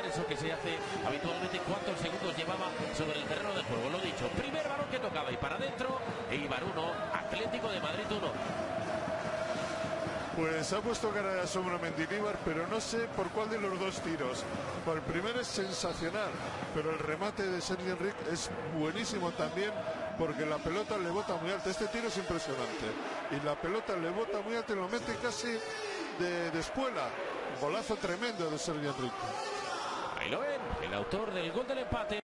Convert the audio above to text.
eso que se hace habitualmente. ¿Cuántos segundos llevaba sobre el terreno de juego? Lo dicho, primer balón que tocaba y para adentro, Eibar 1, Atlético de Madrid 1. Pues ha puesto cara de asombro a Mendilibar, pero no sé por cuál de los dos tiros. El primero es sensacional, pero el remate de Sergi Enric es buenísimo también, porque la pelota le bota muy alta. Este tiro es impresionante, y la pelota le bota muy alta y lo mete casi de espuela. Golazo tremendo de Sergi Enric. Ahí lo ven, el autor del gol del empate.